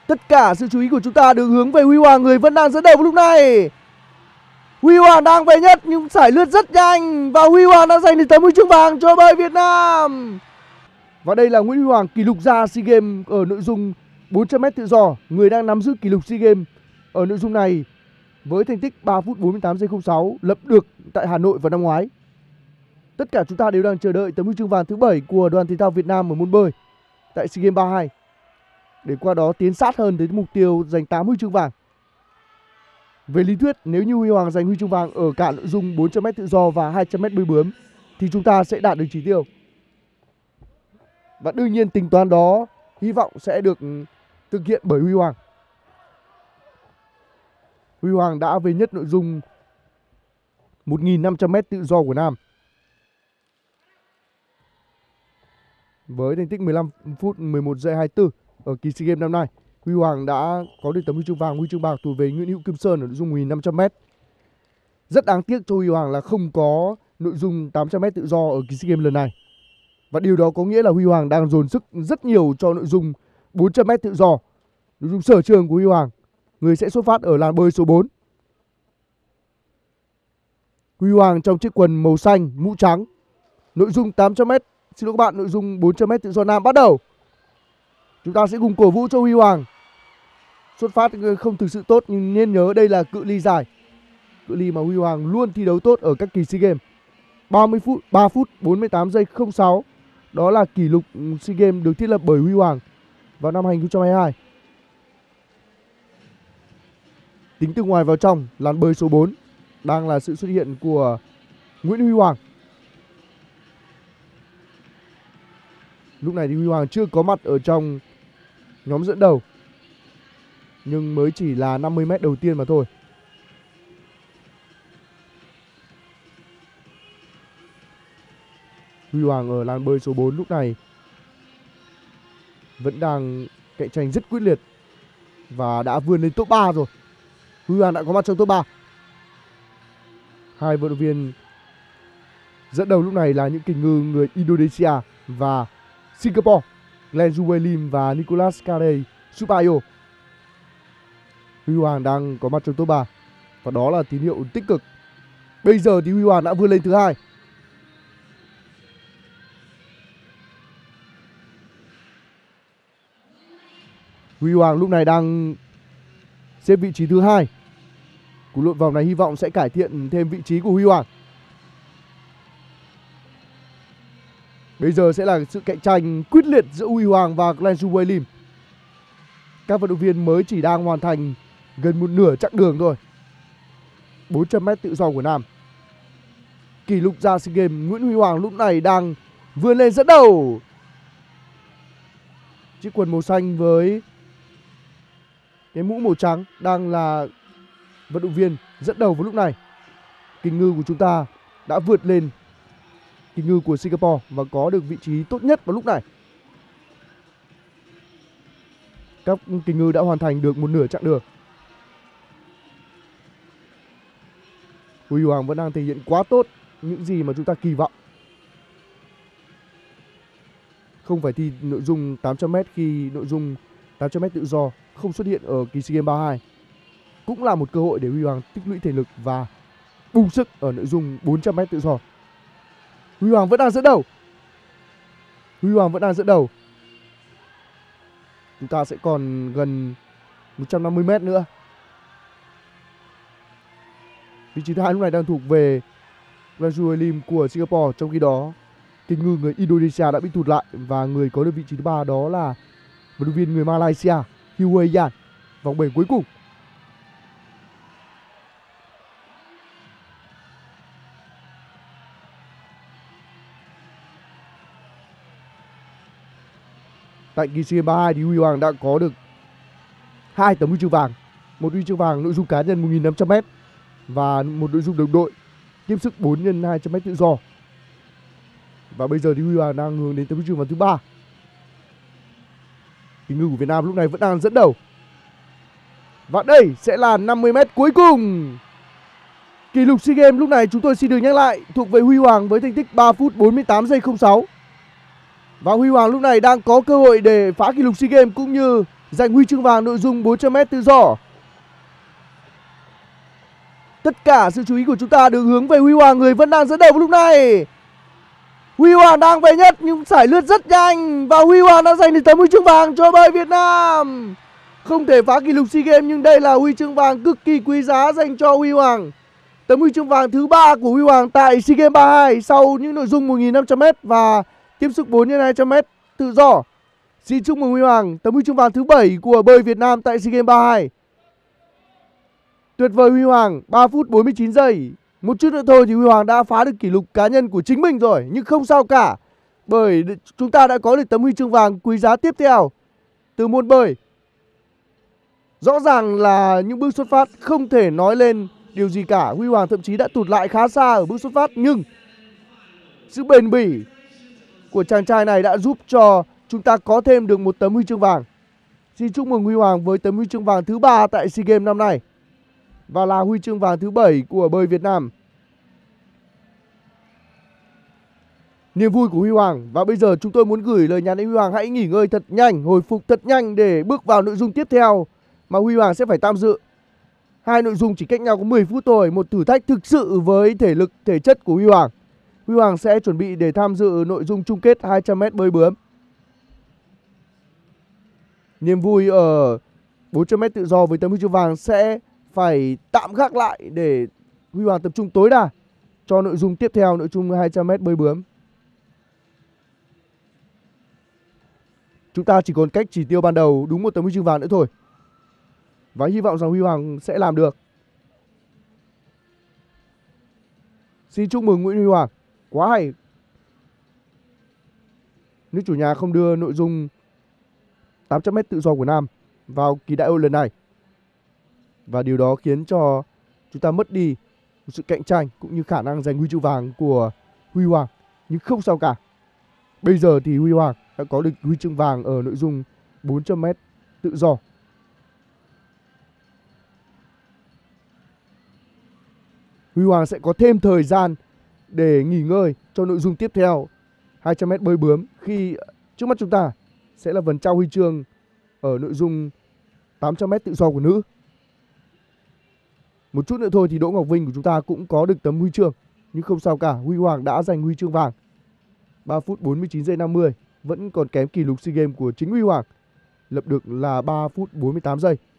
Tất cả sự chú ý của chúng ta được hướng về Huy Hoàng, người vẫn đang dẫn đầu lúc này. Huy Hoàng đang về nhất nhưng sải lướt rất nhanh và Huy Hoàng đã giành được tấm huy chương vàng cho bơi Việt Nam. Và đây là Nguyễn Huy Hoàng, kỷ lục gia SEA Games ở nội dung 400m tự do, người đang nắm giữ kỷ lục SEA Games ở nội dung này với thành tích 3 phút 48 giây 06 lập được tại Hà Nội vào năm ngoái. Tất cả chúng ta đều đang chờ đợi tấm huy chương vàng thứ 7 của đoàn thể thao Việt Nam ở môn bơi tại SEA Games 32 để qua đó tiến sát hơn đến mục tiêu giành 8 huy chương vàng. Về lý thuyết, nếu như Huy Hoàng giành huy chương vàng ở cả nội dung 400m tự do và 200m bơi bướm thì chúng ta sẽ đạt được chỉ tiêu. Và đương nhiên tính toán đó hy vọng sẽ được thực hiện bởi Huy Hoàng. Huy Hoàng đã về nhất nội dung 1.500m tự do của nam. Với thành tích 15 phút 11 giây 24 ở kỳ SEA Games năm nay, Huy Hoàng đã có được tấm huy chương vàng. Huy chương bạc thuộc về Nguyễn Hữu Kim Sơn ở nội dung 1.500m. Rất đáng tiếc cho Huy Hoàng là không có nội dung 800m tự do ở kỳ SEA Games lần này. Và điều đó có nghĩa là Huy Hoàng đang dồn sức rất nhiều cho nội dung 400m tự do, nội dung sở trường của Huy Hoàng, người sẽ xuất phát ở làn bơi số 4. Huy Hoàng trong chiếc quần màu xanh, mũ trắng, nội dung 800m, xin lỗi các bạn, nội dung 400m tự do nam bắt đầu. Chúng ta sẽ cùng cổ vũ cho Huy Hoàng. Xuất phát không thực sự tốt nhưng nên nhớ đây là cự ly dài, cự ly mà Huy Hoàng luôn thi đấu tốt ở các kỳ SEA Games. 3 phút 48 giây 06, đó là kỷ lục SEA Games được thiết lập bởi Huy Hoàng vào năm 2022. Tính từ ngoài vào trong, làn bơi số 4 đang là sự xuất hiện của Nguyễn Huy Hoàng. Lúc này thì Huy Hoàng chưa có mặt ở trong nhóm dẫn đầu, nhưng mới chỉ là 50m đầu tiên mà thôi. Huy Hoàng ở làn bơi số 4 lúc này vẫn đang cạnh tranh rất quyết liệt và đã vươn lên top 3 rồi. Huy Hoàng đã có mặt trong top 3. Hai vận động viên dẫn đầu lúc này là những kình ngư người Indonesia và Singapore, Glenn Juwei Lim và Nicholas Carey Supayo. Huy Hoàng đang có mặt trong top 3 và đó là tín hiệu tích cực. Bây giờ thì Huy Hoàng đã vươn lên thứ 2. Huy Hoàng lúc này đang xếp vị trí thứ 2. Cú lội vòng này hy vọng sẽ cải thiện thêm vị trí của Huy Hoàng. Bây giờ sẽ là sự cạnh tranh quyết liệt giữa Huy Hoàng và Glenn Juwei Lim. Các vận động viên mới chỉ đang hoàn thành gần một nửa chặng đường thôi. 400m tự do của nam. Kỷ lục gia SEA Games Nguyễn Huy Hoàng lúc này đang vươn lên dẫn đầu. Chiếc quần màu xanh với cái mũ màu trắng đang là vận động viên dẫn đầu vào lúc này. Kình ngư của chúng ta đã vượt lên kình ngư của Singapore và có được vị trí tốt nhất vào lúc này. Các kình ngư đã hoàn thành được một nửa chặng đường. Huy Hoàng vẫn đang thể hiện quá tốt những gì mà chúng ta kỳ vọng. Không phải thi nội dung 800m khi nội dung 800m tự do không xuất hiện ở kỳ SEA Games 32. Cũng là một cơ hội để Huy Hoàng tích lũy thể lực và bung sức ở nội dung 400m tự do. Huy Hoàng vẫn đang dẫn đầu. Huy Hoàng vẫn đang dẫn đầu. Chúng ta sẽ còn gần 150m nữa. Vị trí thứ 2 lúc này đang thuộc về Glenn Juwei Lim của Singapore. Trong khi đó kình ngư người Indonesia đã bị tụt lại và người có được vị trí thứ 3 đó là vận động viên người Malaysia Huey Yan. Vòng bể cuối cùng. Tại kỳ SEA Games 32 thì Huy Hoàng đã có được 2 tấm huy chương vàng. Một huy chương vàng nội dung cá nhân 1.500m và một nội dung đồng đội tiếp sức 4x200m tự do. Và bây giờ thì Huy Hoàng đang hướng đến tấm huy chương vàng thứ 3. Kình ngư của Việt Nam lúc này vẫn đang dẫn đầu. Và đây sẽ là 50m cuối cùng. Kỷ lục SEA Games lúc này chúng tôi xin được nhắc lại thuộc về Huy Hoàng với thành tích 3 phút 48 giây 06. Và Huy Hoàng lúc này đang có cơ hội để phá kỷ lục SEA Games cũng như giành huy chương vàng nội dung 400m tự do. Tất cả sự chú ý của chúng ta được hướng về Huy Hoàng, người vẫn đang dẫn đầu lúc này. Huy Hoàng đang về nhất nhưng giải lướt rất nhanh và Huy Hoàng đã giành được tấm huy chương vàng cho bơi Việt Nam. Không thể phá kỷ lục SEA Games nhưng đây là huy chương vàng cực kỳ quý giá dành cho Huy Hoàng. Tấm huy chương vàng thứ 3 của Huy Hoàng tại SEA Games 32 sau những nội dung 1500m và tiếp sức 4x200m tự do. Xin chúc mừng Huy Hoàng, tấm huy chương vàng thứ 7 của bơi Việt Nam tại SEA Games 32. Tuyệt vời Huy Hoàng, 3 phút 49 giây. Một chút nữa thôi thì Huy Hoàng đã phá được kỷ lục cá nhân của chính mình rồi, nhưng không sao cả. Bởi chúng ta đã có được tấm huy chương vàng quý giá tiếp theo từ môn bơi. Rõ ràng là những bước xuất phát không thể nói lên điều gì cả. Huy Hoàng thậm chí đã tụt lại khá xa ở bước xuất phát, nhưng sự bền bỉ của chàng trai này đã giúp cho chúng ta có thêm được một tấm huy chương vàng. Xin chúc mừng Huy Hoàng với tấm huy chương vàng thứ 3 tại SEA Games năm nay và là huy chương vàng thứ 7 của bơi Việt Nam. Niềm vui của Huy Hoàng. Và bây giờ chúng tôi muốn gửi lời nhắn đến Huy Hoàng hãy nghỉ ngơi thật nhanh, hồi phục thật nhanh để bước vào nội dung tiếp theo mà Huy Hoàng sẽ phải tham dự. Hai nội dung chỉ cách nhau có 10 phút thôi, một thử thách thực sự với thể lực, thể chất của Huy Hoàng. Huy Hoàng sẽ chuẩn bị để tham dự nội dung chung kết 200m bơi bướm. Niềm vui ở 400m tự do với tấm huy chương vàng sẽ phải tạm gác lại để Huy Hoàng tập trung tối đa cho nội dung tiếp theo, nội dung 200m bơi bướm. Chúng ta chỉ còn cách chỉ tiêu ban đầu đúng một tấm huy chương vàng nữa thôi. Và hy vọng rằng Huy Hoàng sẽ làm được. Xin chúc mừng Nguyễn Huy Hoàng. Quá hay. Nước chủ nhà không đưa nội dung 800m tự do của nam vào kỳ đại hội lần này. Và điều đó khiến cho chúng ta mất đi một sự cạnh tranh cũng như khả năng giành huy chương vàng của Huy Hoàng. Nhưng không sao cả. Bây giờ thì Huy Hoàng đã có được huy chương vàng ở nội dung 400m tự do. Huy Hoàng sẽ có thêm thời gian để nghỉ ngơi cho nội dung tiếp theo 200m bơi bướm, khi trước mắt chúng ta sẽ là vần trao huy chương ở nội dung 800m tự do của nữ. Một chút nữa thôi thì Đỗ Ngọc Vinh của chúng ta cũng có được tấm huy chương, nhưng không sao cả, Huy Hoàng đã giành huy chương vàng. 3 phút 49 giây 50, vẫn còn kém kỷ lục SEA Games của chính Huy Hoàng, lập được là 3 phút 48 giây.